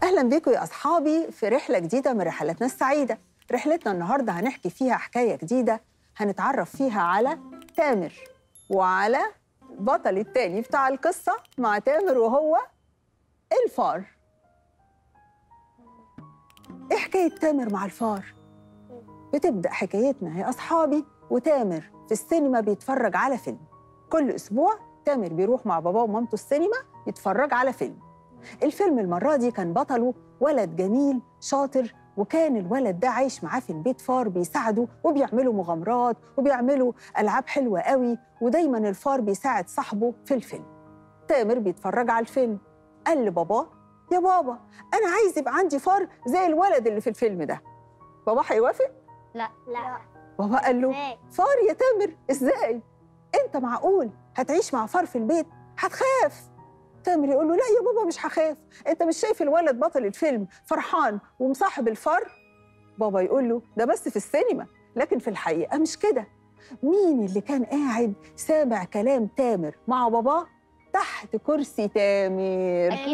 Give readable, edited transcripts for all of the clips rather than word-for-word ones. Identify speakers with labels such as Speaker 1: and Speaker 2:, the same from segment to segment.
Speaker 1: أهلا بيكم يا أصحابي في رحلة جديدة من رحلاتنا السعيدة. رحلتنا النهاردة هنحكي فيها حكاية جديدة، هنتعرف فيها على تامر وعلى البطل التاني بتاع القصة مع تامر وهو الفار. إيه حكاية تامر مع الفار؟ بتبدأ حكايتنا يا أصحابي وتامر في السينما بيتفرج على فيلم. كل أسبوع تامر بيروح مع باباه ومامته السينما يتفرج على فيلم. الفيلم المرة دي كان بطله ولد جميل شاطر، وكان الولد ده عايش معاه في البيت فار بيساعده وبيعملوا مغامرات وبيعملوا ألعاب حلوة قوي، ودايماً الفار بيساعد صاحبه في الفيلم. تامر بيتفرج على الفيلم، قال لباباه: يا بابا أنا عايز يبقى عندي فار زي الولد اللي في الفيلم ده. بابا هيوافق؟
Speaker 2: لا.
Speaker 1: بابا قال له: فار يا تامر؟ إزاي؟ أنت معقول هتعيش مع فار في البيت؟ هتخاف. تامر يقول له: لا يا بابا مش هخاف، انت مش شايف الولد بطل الفيلم فرحان ومصاحب الفار؟ بابا يقول له: ده بس في السينما، لكن في الحقيقة مش كده. مين اللي كان قاعد سامع كلام تامر مع باباه تحت كرسي تامر؟
Speaker 2: أكيد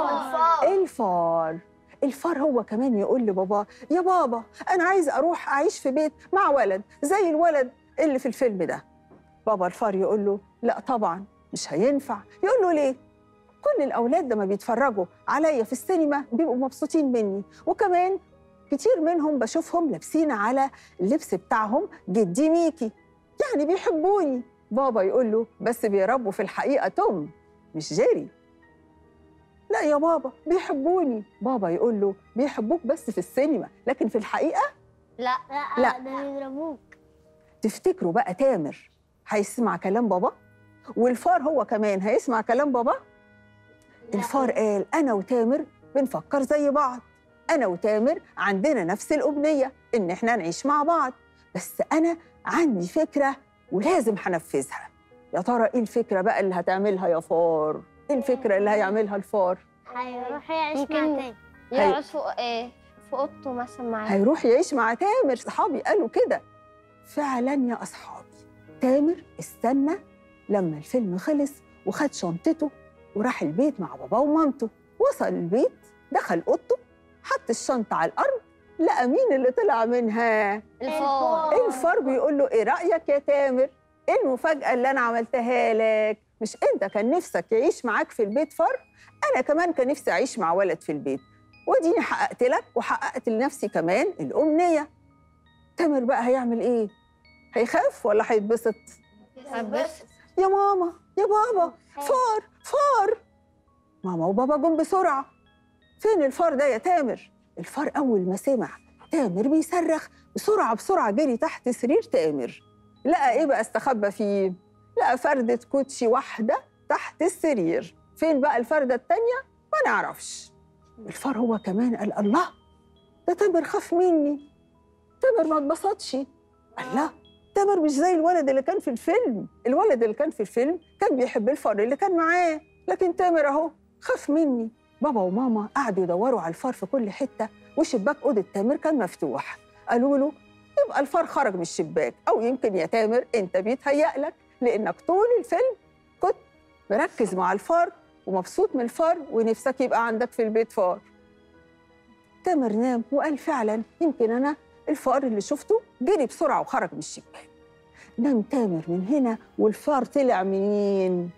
Speaker 2: الفار.
Speaker 1: الفار هو كمان يقول لباباه: يا بابا أنا عايز أروح أعيش في بيت مع ولد زي الولد اللي في الفيلم ده. بابا الفار يقول له: لا طبعاً مش هينفع. يقول له: ليه؟ كل الأولاد لما بيتفرجوا عليا في السينما بيبقوا مبسوطين مني، وكمان كتير منهم بشوفهم لابسين على اللبس بتاعهم جدي ميكي، يعني بيحبوني. بابا يقول له: بس بيربوا في الحقيقة توم مش جيري. لا يا بابا بيحبوني. بابا يقول له: بيحبوك بس في السينما، لكن في الحقيقة
Speaker 2: لا
Speaker 1: لا.
Speaker 2: ده بيضربوك.
Speaker 1: تفتكروا بقى تامر هيسمع كلام بابا؟ والفار هو كمان هيسمع كلام بابا؟ الفار قال: أنا وتامر بنفكر زي بعض، أنا وتامر عندنا نفس الأمنية إن إحنا نعيش مع بعض، بس أنا عندي فكرة ولازم هنفذها. يا ترى إيه الفكرة بقى اللي هتعملها يا فار؟ إيه الفكرة اللي هيعملها الفار؟
Speaker 2: هيروح يعيش مع تاني، يقعد فوق في اوضته مثلا معاه.
Speaker 1: هيروح يعيش مع تامر. صحابي قالوا كده. فعلا يا أصحابي تامر استنى لما الفيلم خلص وخد شنطته وراح البيت مع باباه ومامته. وصل البيت، دخل اوضته، حط الشنطه على الارض، لقى مين اللي طلع منها؟ الفار بيقول له: ايه رايك يا تامر؟ ايه المفاجاه اللي انا عملتها لك؟ مش انت كان نفسك يعيش معاك في البيت فار؟ انا كمان كان نفسي اعيش مع ولد في البيت، وديني حققت لك وحققت لنفسي كمان الامنيه. تامر بقى هيعمل ايه؟ هيخاف ولا هيتبسط؟
Speaker 2: هيتبسط.
Speaker 1: يا ماما يا بابا فار. ماما وبابا جم بسرعة: فين الفار ده يا تامر؟ الفار أول ما سمع تامر بيصرخ بسرعة جري تحت سرير تامر. لقى إيه بقى استخبى فيه؟ لقى فردة كوتشي واحدة تحت السرير. فين بقى الفردة التانية؟ ما نعرفش. الفار هو كمان قال: الله، ده تامر خاف مني، تامر ما اتبسطش. الله، تامر مش زي الولد اللي كان في الفيلم. الولد اللي كان في الفيلم كان بيحب الفار اللي كان معاه، لكن تامر اهو خاف مني. بابا وماما قعدوا يدوروا على الفار في كل حته، وشباك اوضه تامر كان مفتوح. قالوا له: يبقى الفار خرج من الشباك، او يمكن يا تامر انت بيتهيأ لك لانك طول الفيلم كنت مركز مع الفار ومبسوط من الفار ونفسك يبقى عندك في البيت فار. تامر نام وقال: فعلا يمكن انا الفار اللي شفته جري بسرعه وخرج من الشباك. نام تامر من هنا والفار طلع منين؟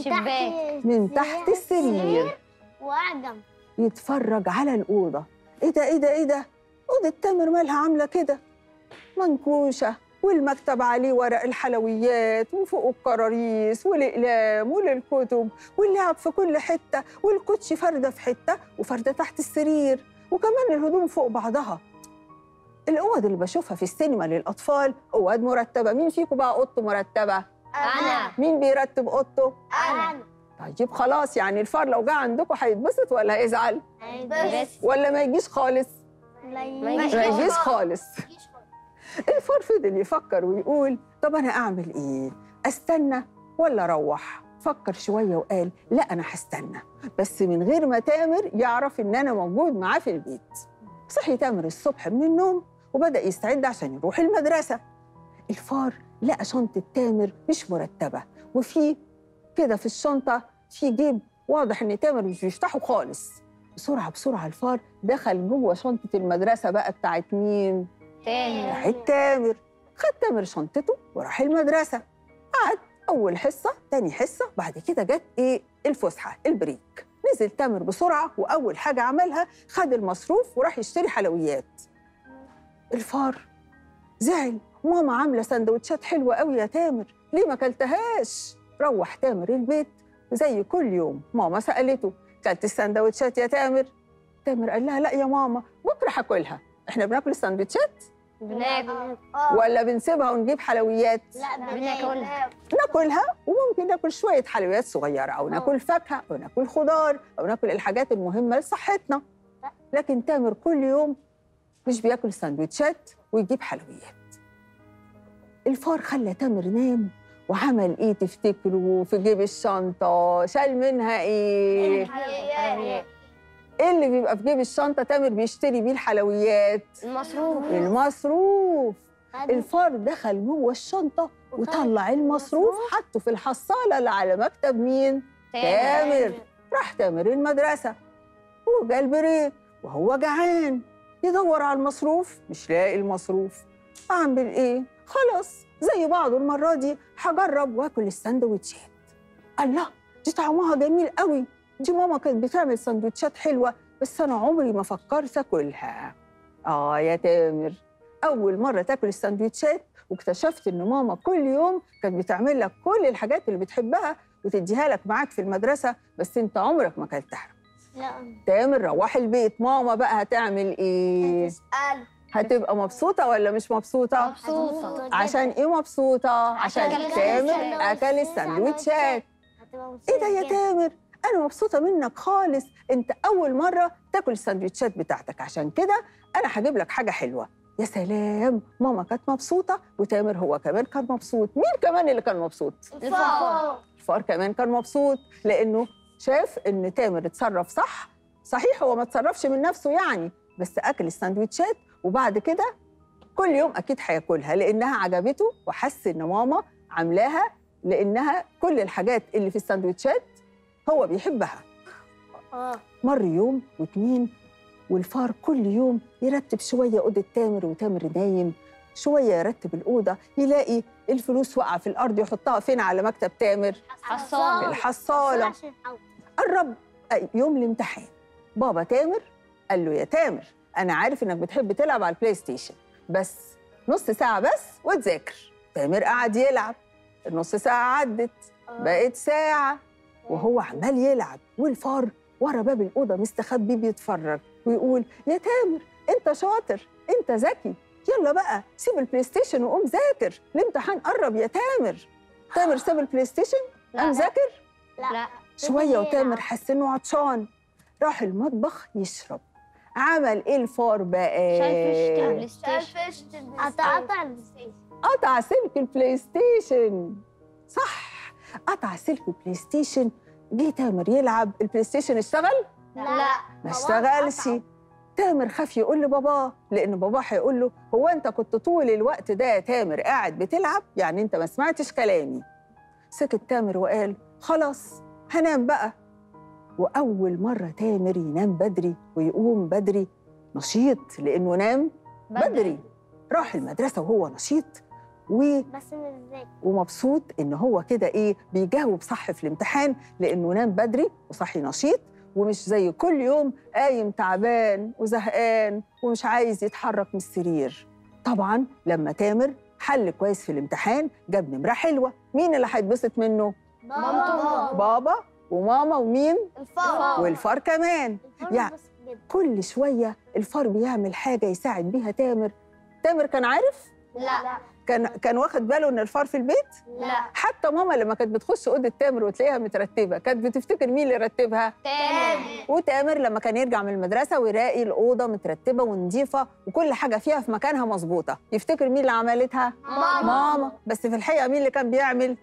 Speaker 1: من تحت السرير
Speaker 2: وأعجم
Speaker 1: يتفرج على الأوضة. إيه ده؟ أوضة تامر مالها عاملة كده؟ منكوشة، والمكتب عليه ورق الحلويات وفوق الكراريس والأقلام والكتب واللعب في كل حتة، والكوتشي فردة في حتة وفردة تحت السرير، وكمان الهدوم فوق بعضها. الأوض اللي بشوفها في السينما للأطفال أوض مرتبة. مين فيكم بقى أوضته مرتبة؟
Speaker 2: أنا.
Speaker 1: مين بيرتب أوضته؟
Speaker 2: أنا.
Speaker 1: طيب خلاص، يعني الفار لو جه عندكم هيتبسط ولا هيزعل؟
Speaker 2: هيتبسط.
Speaker 1: ولا ما يجيش خالص؟
Speaker 2: ما
Speaker 1: يجيش خالص. الفار فضل يفكر ويقول: طب أنا أعمل إيه؟ أستنى ولا أروح؟ فكر شوية وقال: لا أنا هستنى، بس من غير ما تامر يعرف إن أنا موجود معاه في البيت. صحي تامر الصبح من النوم وبدأ يستعد عشان يروح المدرسة. الفار لقى شنطة تامر مش مرتبة، وفي كده في الشنطة في جيب واضح إن تامر مش بيفتحه خالص. بسرعة بسرعة الفار دخل جوه شنطة المدرسة بقى بتاعت مين؟ بتاعت تامر. خد تامر شنطته وراح المدرسة. قعد أول حصة، تاني حصة، بعد كده جت الفسحة، البريك. نزل تامر بسرعة وأول حاجة عملها خد المصروف وراح يشتري حلويات. الفار زعل، ماما عاملة سندوتشات حلوة قوي يا تامر، ليه ما كلتهاش؟ روح تامر البيت زي كل يوم. ماما سألته كلت السندوتشات يا تامر؟ تامر قال لها لا يا ماما، بكرة هاكلها. احنا بناكل السندوتشات
Speaker 2: بناكل
Speaker 1: ولا بنسيبها ونجيب حلويات؟
Speaker 2: لا بناكلها.
Speaker 1: ناكلها، وممكن ناكل شوية حلويات صغيرة أو ناكل فاكهة أو ناكل خضار أو ناكل الحاجات المهمة لصحتنا. لكن تامر كل يوم مش بياكل سندوتشات ويجيب حلويات. الفار خلى تامر نام وعمل ايه تفتكروا في جيب الشنطة؟ شال منها ايه؟
Speaker 2: الحلويات.
Speaker 1: ايه اللي بيبقى في جيب الشنطة تامر بيشتري بيه الحلويات؟ المصروف. الفار دخل جوه الشنطة وطلع المصروف حطه في الحصالة اللي على مكتب مين؟ تامر. راح تامر المدرسة وجا البريك وهو جعان يدور على المصروف، مش لاقي المصروف. أعمل إيه؟ خلاص زي بعضه المرة دي هجرب وآكل السندوتشات. الله، دي طعمها جميل قوي، دي ماما كانت بتعمل سندوتشات حلوة بس أنا عمري ما فكرت آكلها. يا تامر، أول مرة تاكل السندوتشات واكتشفت إن ماما كل يوم كانت بتعمل لك كل الحاجات اللي بتحبها وتديها لك معاك في المدرسة، بس أنت عمرك ما أكلتها.
Speaker 2: لا.
Speaker 1: تامر روح البيت، ماما بقى هتعمل إيه؟
Speaker 2: هتسأل.
Speaker 1: هتبقى مبسوطة ولا مش مبسوطة؟
Speaker 2: مبسوطة.
Speaker 1: عشان إيه مبسوطة؟ عشان
Speaker 2: أكل
Speaker 1: تامر أكل السندوتشات. إيه ده يا تامر؟ أنا مبسوطة منك خالص، أنت أول مرة تاكل السندوتشات بتاعتك، عشان كده أنا هجيب لك حاجة حلوة. يا سلام، ماما كانت مبسوطة وتامر هو كمان كان مبسوط. مين كمان اللي كان مبسوط؟
Speaker 2: الفار.
Speaker 1: الفار كمان كان مبسوط لأنه شاف إن تامر اتصرف صح. صحيح هو ما اتصرفش من نفسه يعني، بس أكل السندوتشات وبعد كده كل يوم أكيد هياكلها لأنها عجبته وحس إن ماما عاملاها، لأنها كل الحاجات اللي في السندوتشات هو بيحبها. مر يوم واتنين والفار كل يوم يرتب شوية أوضة تامر وتامر نايم، شوية يرتب الأوضة يلاقي الفلوس واقعة في الأرض يحطها فين على مكتب تامر؟ في الحصالة. قرب يوم الامتحان، بابا تامر قال له يا تامر أنا عارف إنك بتحب تلعب على البلاي ستيشن، بس نص ساعة بس وتذاكر. تامر قعد يلعب، النص ساعة عدت بقت ساعة وهو عمال يلعب، والفار ورا باب الأوضة مستخبي بيتفرج ويقول يا تامر أنت شاطر، أنت ذكي، يلا بقى سيب البلاي ستيشن وقوم ذاكر، الامتحان قرب يا تامر. تامر ساب البلاي ستيشن قام ذاكر.
Speaker 2: لا.
Speaker 1: شوية وتامر حس إنه عطشان، راح المطبخ يشرب. عمل إيه الفار بقى؟ قطع سلك البلاي ستيشن. صح، قطع سلك البلاي ستيشن. جه تامر يلعب، البلاي ستيشن اشتغل؟
Speaker 2: لا
Speaker 1: ما اشتغلش. تامر خاف يقول لباباه لأن باباه هيقول له هو أنت كنت طول الوقت ده يا تامر قاعد بتلعب؟ يعني أنت ما سمعتش كلامي. سكت تامر وقال خلاص هنام بقى. وأول مرة تامر ينام بدري ويقوم بدري، نشيط لأنه نام بدري. راح المدرسة وهو نشيط ومبسوط إن هو كده بيجاوب صح في الامتحان لأنه نام بدري وصحي نشيط، ومش زي كل يوم قايم تعبان وزهقان ومش عايز يتحرك من السرير. طبعاً لما تامر حل كويس في الامتحان جاب نمرة حلوة، مين اللي هيتبسط منه؟ بابا وماما ومين؟
Speaker 2: الفار.
Speaker 1: والفار كمان. يعني كل شوية الفار بيعمل حاجة يساعد بيها تامر. تامر كان عارف؟
Speaker 2: لا.
Speaker 1: كان واخد باله إن الفار في البيت؟
Speaker 2: لا.
Speaker 1: حتى ماما لما كانت بتخش أوضة تامر وتلاقيها مترتبة كانت بتفتكر مين اللي رتبها؟
Speaker 2: تامر.
Speaker 1: وتامر لما كان يرجع من المدرسة ويلاقي الأوضة مترتبة ونظيفة وكل حاجة فيها في مكانها مظبوطة، يفتكر مين اللي عملتها؟ ماما. بس في الحقيقة مين اللي كان بيعمل؟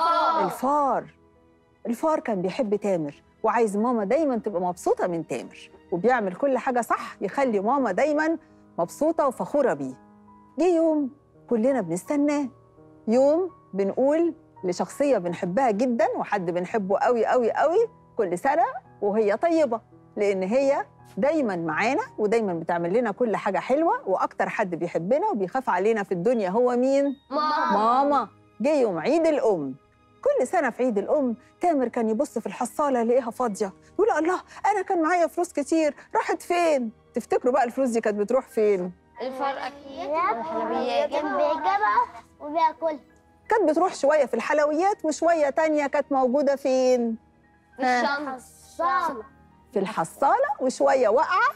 Speaker 1: الفار كان بيحب تامر وعايز ماما دايما تبقى مبسوطة من تامر، وبيعمل كل حاجة صح يخلي ماما دايما مبسوطة وفخورة بيه. جه يوم كلنا بنستناه، يوم بنقول لشخصية بنحبها جدا وحد بنحبه قوي قوي قوي كل سنة وهي طيبة. لأن هي دايماً معانا ودايماً بتعمل لنا كل حاجة حلوة، وأكتر حد بيحبنا وبيخاف علينا في الدنيا هو مين؟ ماما. جه يوم عيد الأم. كل سنة في عيد الأم تامر كان يبص في الحصالة يلاقيها فاضية، يقول الله أنا كان معايا فلوس كتير راحت فين؟ تفتكروا بقى الفلوس دي كانت بتروح فين؟
Speaker 2: الفرق أكيد والحلويات كان بيجيبها وبياكلها.
Speaker 1: كانت بتروح شوية في الحلويات وشوية تانية كانت موجودة فين؟
Speaker 2: في الشنطة.
Speaker 1: في الحصالة، وشوية واقعة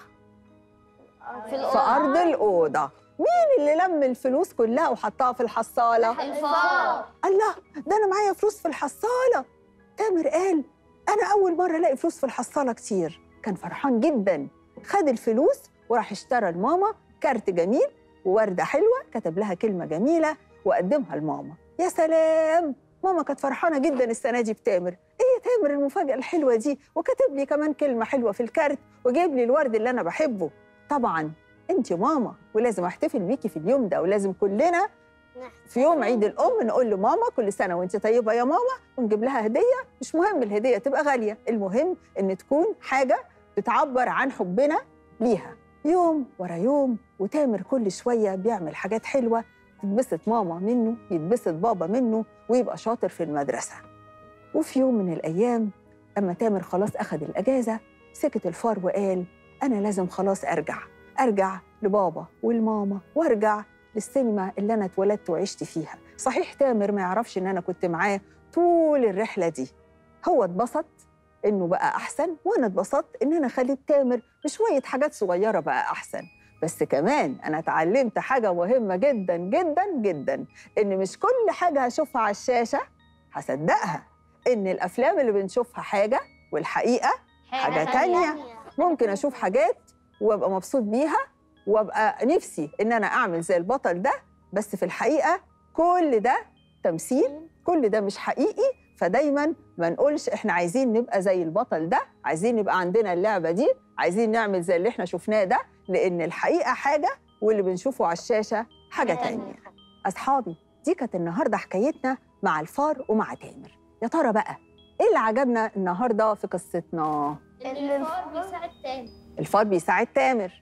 Speaker 1: في أرض الأوضة. مين اللي لم الفلوس كلها وحطها في الحصالة؟
Speaker 2: الفار.
Speaker 1: الله، ده أنا معايا فلوس في الحصالة. تامر قال أنا أول مرة ألاقي فلوس في الحصالة كتير. كان فرحان جداً، خد الفلوس وراح اشترى لماما كارت جميل ووردة حلوة كتب لها كلمة جميلة وقدمها لماما. يا سلام، ماما كانت فرحانة جداً السنة دي بتامر. إيه يا تامر المفاجأة الحلوة دي؟ وكتب لي كمان كلمة حلوة في الكارت وجايب لي الورد اللي أنا بحبه. طبعاً أنت ماما ولازم أحتفل بيكي في اليوم ده، ولازم كلنا في يوم عيد الأم نقول لماما كل سنة وأنت طيبة يا ماما، ونجيب لها هدية. مش مهم الهدية تبقى غالية، المهم إن تكون حاجة بتعبر عن حبنا ليها. يوم ورا يوم وتامر كل شوية بيعمل حاجات حلوة، تتبسط ماما منه، يتبسط بابا منه، ويبقى شاطر في المدرسة. وفي يوم من الأيام أما تامر خلاص أخذ الأجازة، سكت الفار وقال أنا لازم خلاص أرجع لبابا والماما، وأرجع للسينما اللي أنا اتولدت وعشت فيها. صحيح تامر ما يعرفش إن أنا كنت معاه طول الرحلة دي. هو اتبسط إنه بقى أحسن، وأنا اتبسطت إن أنا خليت تامر بشوية حاجات صغيرة بقى أحسن. بس كمان أنا اتعلمت حاجة مهمة جداً جداً جداً، إن مش كل حاجة هشوفها على الشاشة هصدقها، إن الأفلام اللي بنشوفها حاجة والحقيقة حاجة تانية. ممكن أشوف حاجات وأبقى مبسوط بيها وأبقى نفسي إن أنا أعمل زي البطل ده، بس في الحقيقة كل ده تمثيل، كل ده مش حقيقي. فدايماً ما نقولش إحنا عايزين نبقى زي البطل ده، عايزين يبقى عندنا اللعبة دي، عايزين نعمل زي اللي إحنا شفناه ده، لأن الحقيقة حاجة واللي بنشوفه على الشاشة حاجة تانية. أصحابي، دي كانت النهاردة حكايتنا مع الفار ومع تامر. يا ترى بقى إيه اللي عجبنا النهاردة في قصتنا؟
Speaker 2: الفار بيساعد تامر.
Speaker 1: الفار بيساعد تامر،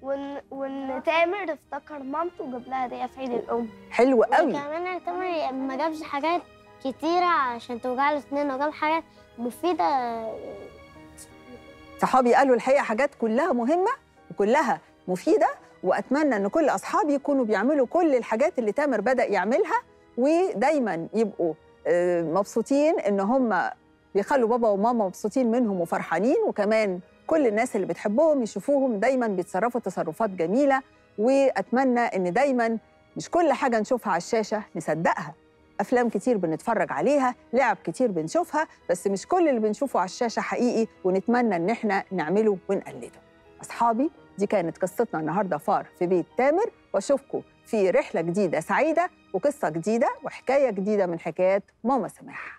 Speaker 2: وإن تامر افتكر مامته وجاب لها هدية في عيد الأم.
Speaker 1: حلو قوي.
Speaker 3: وكمان تامر ما جابش حاجات كتيرة عشان توجع له سنين، وجاب حاجات مفيدة.
Speaker 1: صحابي قالوا الحقيقة حاجات كلها مهمة وكلها مفيدة، وأتمنى إن كل أصحابي يكونوا بيعملوا كل الحاجات اللي تامر بدأ يعملها، ودايماً يبقوا مبسوطين إن هم بيخلوا بابا وماما مبسوطين منهم وفرحانين، وكمان كل الناس اللي بتحبهم يشوفوهم دايماً بيتصرفوا تصرفات جميلة. وأتمنى إن دايماً مش كل حاجة نشوفها على الشاشة نصدقها. أفلام كتير بنتفرج عليها، لعب كتير بنشوفها، بس مش كل اللي بنشوفه على الشاشة حقيقي، ونتمنى إن إحنا نعمله ونقلده. أصحابي، دي كانت قصتنا النهاردة فار في بيت تامر، وأشوفكم في رحلة جديدة سعيدة وقصة جديدة وحكاية جديدة من حكايات ماما سماح.